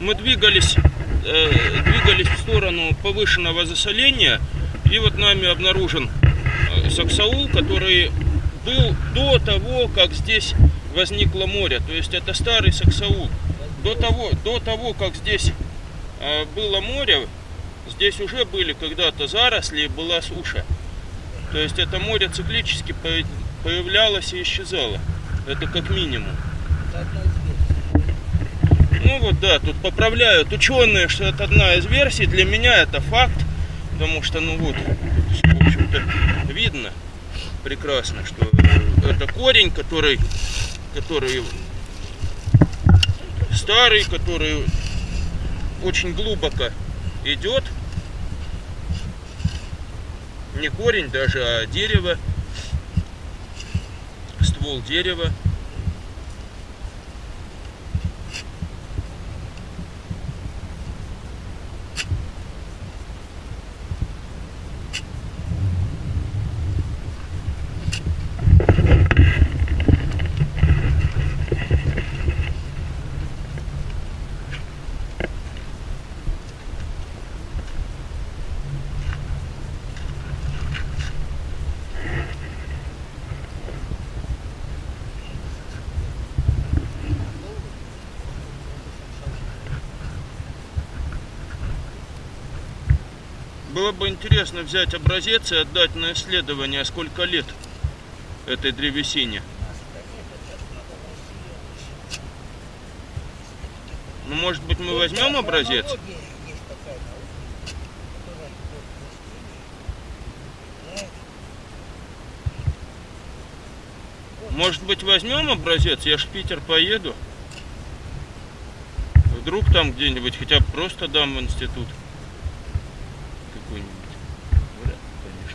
мы двигались в сторону повышенного засоления, и вот нами обнаружен саксаул, который был до того, как здесь возникло море. То есть это старый саксаул. До того, как здесь было море, здесь уже были когда-то заросли и была суша. То есть это море циклически появлялось и исчезало. Это как минимум. Ну вот да, тут поправляют ученые, что это одна из версий. Для меня это факт, потому что, ну вот, в общем-то, видно прекрасно, что это корень, который старый, который очень глубоко идет. Не корень даже, а дерево, ствол дерева. Было бы интересно взять образец и отдать на исследование, сколько лет этой древесине. Ну, может быть, мы возьмем образец? Может быть, возьмем образец? Я ж в Питер поеду. Вдруг там где-нибудь, хотя бы просто дам в институт. Вряд ли,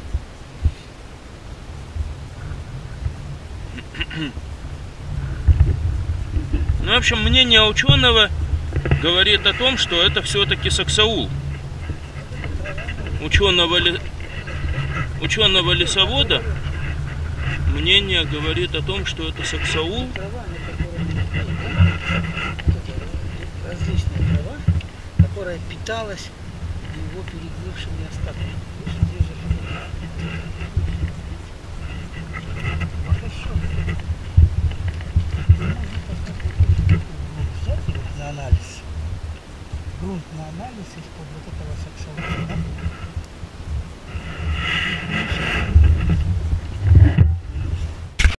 конечно. Ну, в общем, мнение ученого говорит о том, что это все-таки саксаул. Ученого лесовода мнение говорит о том, что это саксаул. Различная трава, которая питалась его перегнившими остатками. Взять его на анализ. Грунт на анализ из-под вот этого саксаула.